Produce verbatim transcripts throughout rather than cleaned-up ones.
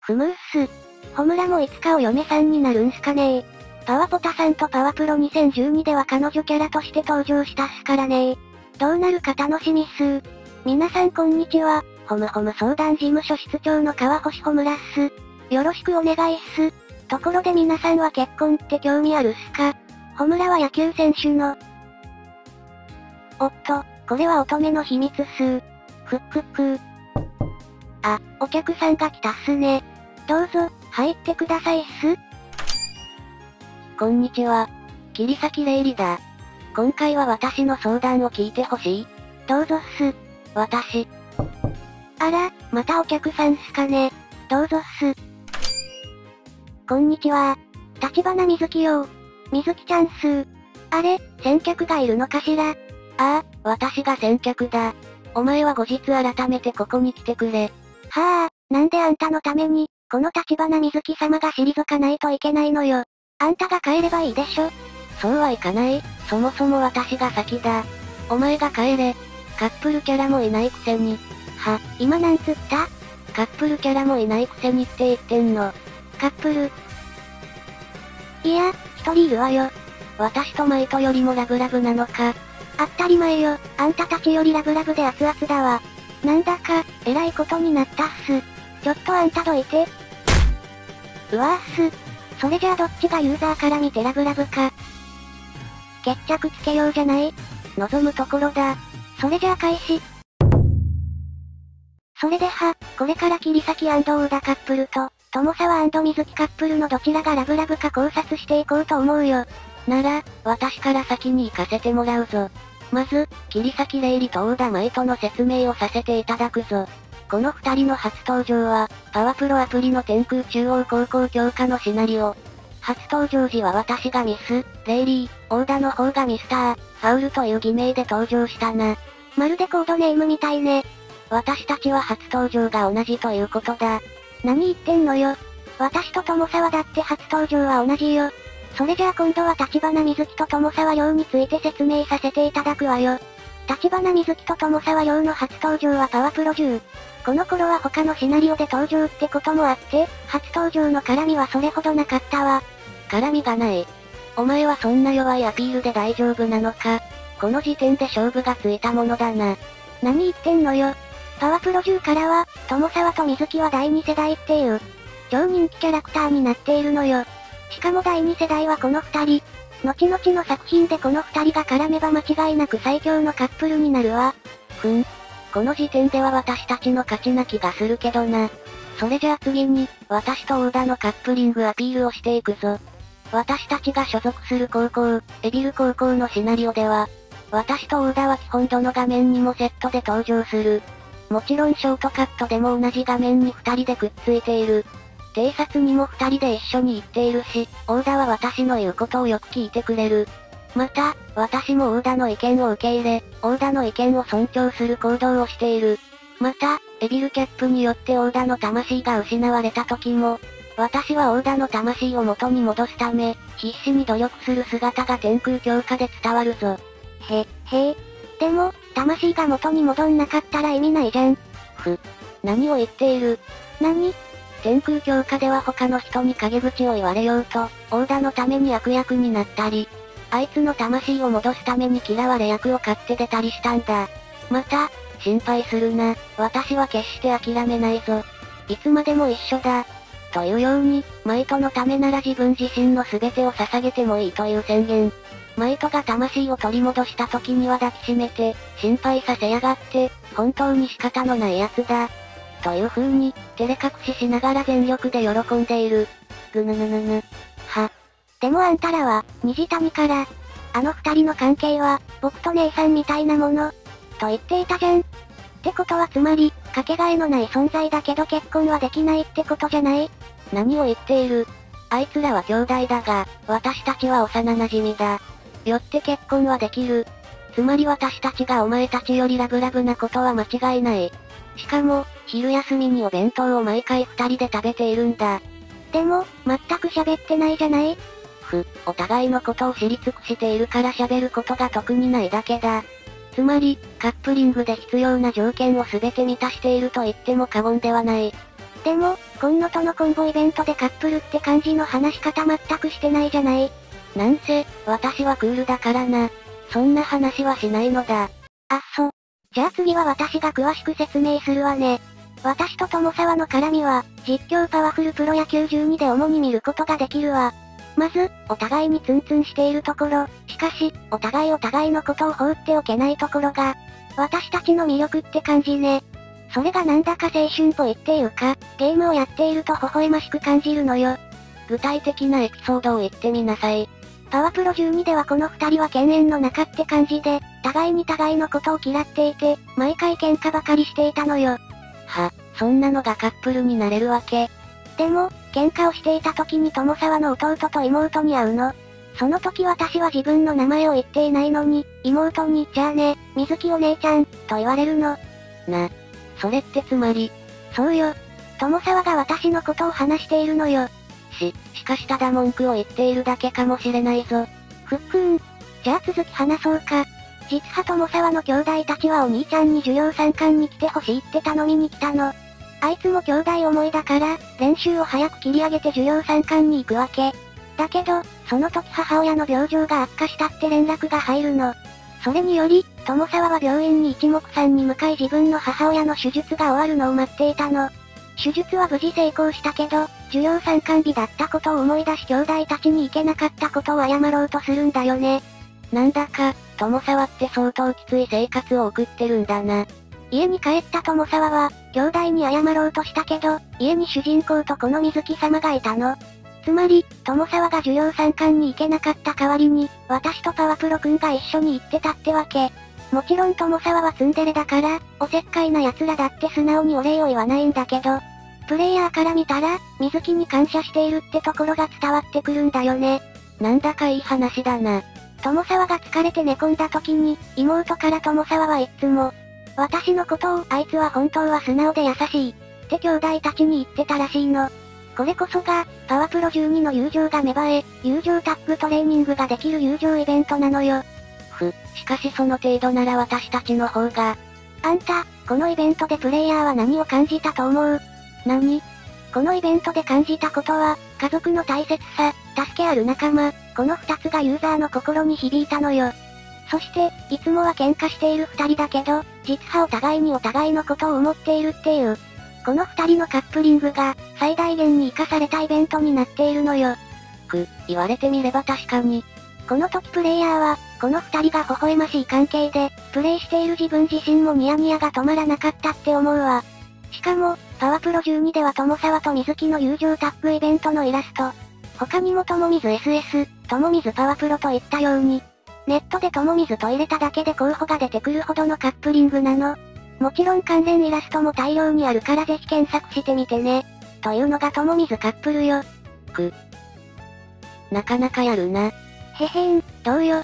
ふむーっす。ホムラもいつかお嫁さんになるんすかねー。パワポタさんとパワプロにせんじゅうにでは彼女キャラとして登場したっすからねー。どうなるか楽しみっすー。皆さんこんにちは、ホムホム相談事務所室長の川星ホムラっす。よろしくお願いっす。ところで皆さんは結婚って興味あるっすか？ホムラは野球選手の。おっと、これは乙女の秘密っすー。ふっくっくー。あ、お客さんが来たっすね。どうぞ、入ってくださいっす。 こんにちは。桐崎玲里だ。今回は私の相談を聞いてほしい。 どうぞっす。 私。 あら、またお客さんっすかね。どうぞっす。こんにちは。立花水木よ。水木ちゃんっすー。あれ、先客がいるのかしら？ ああ、私が先客だ。お前は後日改めてここに来てくれ。 はあ、なんであんたのために、この立花水木様が退かないといけないのよ。あんたが帰ればいいでしょ。 そうはいかない。そもそも私が先だ。お前が帰れ。カップルキャラもいないくせに。 は、今なんつった？ カップルキャラもいないくせにって言ってんの。 カップル。いや、一人いるわよ。 私とマイトよりもラブラブなのか。 当たり前よ。あんたたちよりラブラブで熱々だわ。なんだか、えらいことになったっす。ちょっとあんたどいて。うわーっす。それじゃあどっちがユーザーから見てラブラブか。決着つけようじゃない？ 望むところだ。 それじゃあ開始。それでは、これから桐崎&大田カップルと、友沢&水木カップルのどちらがラブラブか考察していこうと思うよ。 なら、私から先に行かせてもらうぞ。まず、桐崎玲里と大田舞との説明をさせていただくぞ。この二人の初登場は、パワプロアプリの天空中央高校強化のシナリオ。初登場時は私がミス、レイリー、大田の方がミスター、ファウルという偽名で登場したな。 まるでコードネームみたいね。 私たちは初登場が同じということだ。 何言ってんのよ。私と友沢だって初登場は同じよ。それじゃあ今度は立花水木と友沢亮について説明させていただくわよ。立花水木と友沢亮の初登場はパワプロじゅう。この頃は他のシナリオで登場ってこともあって、初登場の絡みはそれほどなかったわ。 絡みがない。お前はそんな弱いアピールで大丈夫なのか。この時点で勝負がついたものだな。 何言ってんのよ。パワプロじゅうからは、友沢と水木はだいに世代っていう、超人気キャラクターになっているのよ。しかもだいに世代はこの二人。後々の作品でこの二人が絡めば間違いなく最強のカップルになるわ。 ふん。この時点では私たちの勝ちな気がするけどな。それじゃあ次に、私と大田のカップリングアピールをしていくぞ。私たちが所属する高校、エビル高校のシナリオでは、私と大田は基本どの画面にもセットで登場する。もちろんショートカットでも同じ画面に二人でくっついている。偵察にも二人で一緒に行っているし、大田は私の言うことをよく聞いてくれる。また、私も大田の意見を受け入れ、大田の意見を尊重する行動をしている。また、エビルキャップによって大田の魂が失われた時も、私は大田の魂を元に戻すため、必死に努力する姿が天空強化で伝わるぞ。 へ、へえ。でも、魂が元に戻んなかったら意味ないじゃん。 ふ。何を言っている？ 何？ 天空強化では他の人に陰口を言われようと、大田のために悪役になったり、あいつの魂を戻すために嫌われ役を買って出たりしたんだ。また、心配するな、私は決して諦めないぞ。いつまでも一緒だ。というように、マイトのためなら自分自身の全てを捧げてもいいという宣言。マイトが魂を取り戻した時には抱きしめて、心配させやがって、本当に仕方のない奴だ。という風に、照れ隠ししながら全力で喜んでいる。ぐぬぬぬぬ。 は。でもあんたらは、虹谷から、あの二人の関係は、僕と姉さんみたいなもの、と言っていたじゃん。ってことはつまり、かけがえのない存在だけど結婚はできないってことじゃない？ 何を言っている？あいつらは兄弟だが、私たちは幼馴染だ。よって結婚はできる。つまり私たちがお前たちよりラブラブなことは間違いない。しかも、昼休みにお弁当を毎回二人で食べているんだ。 でも、全く喋ってないじゃない？ ふ、お互いのことを知り尽くしているから喋ることが特にないだけだ。つまり、カップリングで必要な条件を全て満たしていると言っても過言ではない。 でも、今野とのコンボイベントでカップルって感じの話し方全くしてないじゃない。 なんせ、私はクールだからな。そんな話はしないのだ。 あっそ。じゃあ次は私が詳しく説明するわね。私と友沢の絡みは、実況パワフルプロ野球じゅうにで主に見ることができるわ。まず、お互いにツンツンしているところ、しかし、お互いお互いのことを放っておけないところが、私たちの魅力って感じね。それがなんだか青春っぽいっていうか、ゲームをやっていると微笑ましく感じるのよ。 具体的なエピソードを言ってみなさい。 パワプロじゅうにではこの二人は犬猿の仲って感じで、互いに互いのことを嫌っていて、毎回喧嘩ばかりしていたのよ。 は、そんなのがカップルになれるわけ。 でも、喧嘩をしていた時に友沢の弟と妹に会うの。その時私は自分の名前を言っていないのに、妹に、じゃあね、水木お姉ちゃん、と言われるの。 な、それってつまり、 そうよ。友沢が私のことを話しているのよ。 し、しかしただ文句を言っているだけかもしれないぞ。 ふっくーん。じゃあ続き話そうか。実は友沢の兄弟たちはお兄ちゃんに授業参観に来てほしいって頼みに来たの。あいつも兄弟思いだから、練習を早く切り上げて授業参観に行くわけ。だけど、その時母親の病状が悪化したって連絡が入るの。それにより、友沢は病院に一目散に向かい自分の母親の手術が終わるのを待っていたの。手術は無事成功したけど、授業参観日だったことを思い出し兄弟たちに行けなかったことを謝ろうとするんだよね。 なんだか、友沢って相当きつい生活を送ってるんだな。 家に帰った友沢は、兄弟に謝ろうとしたけど、家に主人公とこの水木様がいたの。つまり、友沢が授業参観に行けなかった代わりに、私とパワプロくんが一緒に行ってたってわけ。もちろん友沢はツンデレだから、おせっかいな奴らだって素直にお礼を言わないんだけど、プレイヤーから見たら、水木に感謝しているってところが伝わってくるんだよね。 なんだかいい話だな。 友沢が疲れて寝込んだ時に、妹から友沢はいっつも、私のことをあいつは本当は素直で優しい、って兄弟たちに言ってたらしいの。これこそが、パワプロじゅうにの友情が芽生え、友情タッグトレーニングができる友情イベントなのよ。 ふ、しかしその程度なら私たちの方が。 あんた、このイベントでプレイヤーは何を感じたと思う？ 何？ このイベントで感じたことは、家族の大切さ、助けある仲間、この二つがユーザーの心に響いたのよ。そして、いつもは喧嘩している二人だけど、実はお互いにお互いのことを思っているっていう。この二人のカップリングが、最大限に活かされたイベントになっているのよ。 く、言われてみれば確かに。 この時プレイヤーは、この二人が微笑ましい関係で、プレイしている自分自身もニヤニヤが止まらなかったって思うわ。しかも、パワプロじゅうにでは友沢と水木の友情タッグイベントのイラスト。他にも友水 エスエス、友水パワプロといったように、ネットで友水と入れただけで候補が出てくるほどのカップリングなの。もちろん関連イラストも大量にあるからぜひ検索してみてね。というのが友水カップルよ。 く。なかなかやるな。 へへん、どうよ。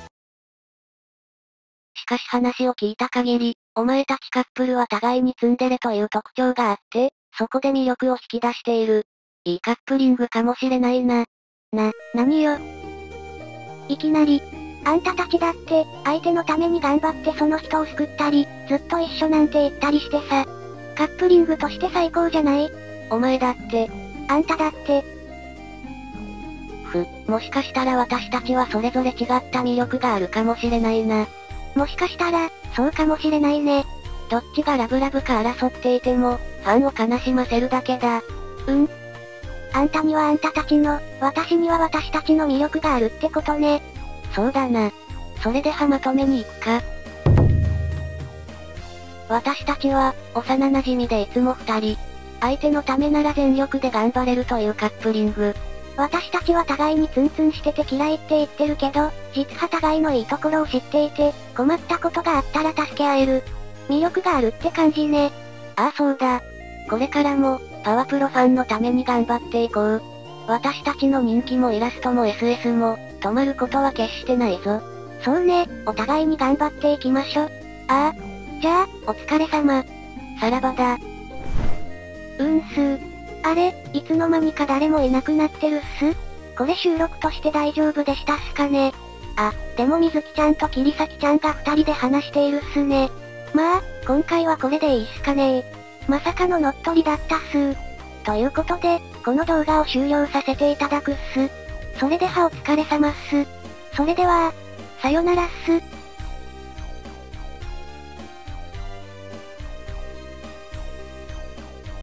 しかし話を聞いた限り、お前たちカップルは互いにツンデレという特徴があって、そこで魅力を引き出している。いいカップリングかもしれないな。 な、何よ。いきなり、あんたたちだって、相手のために頑張ってその人を救ったり、ずっと一緒なんて言ったりしてさ。カップリングとして最高じゃない？ お前だって。 あんただって。 ふ、もしかしたら私たちはそれぞれ違った魅力があるかもしれないな。 もしかしたら、そうかもしれないね。 どっちがラブラブか争っていても、ファンを悲しませるだけだ。 うん。あんたにはあんたたちの、私には私たちの魅力があるってことね。 そうだな。それではまとめに行くか。私たちは、幼馴染でいつも二人。相手のためなら全力で頑張れるというカップリング。 私たちは互いにツンツンしてて嫌いって言ってるけど、実は互いのいいところを知っていて、困ったことがあったら助け合える。魅力があるって感じね。 ああそうだ。これからも、パワプロファンのために頑張っていこう。私たちの人気もイラストも エスエス も、止まることは決してないぞ。 そうね、お互いに頑張っていきましょ。 ああ。 じゃあ、お疲れ様。 さらばだ。 うんすー。あれ、いつの間にか誰もいなくなってるっす？これ収録として大丈夫でしたっすかね？あ、でも水木ちゃんと桐崎ちゃんが二人で話しているっすね。まあ、今回はこれでいいっすかねー。まさかの乗っ取りだったっすー。 ということで、この動画を終了させていただくっす。それではお疲れ様っす。それでは、さよならっす。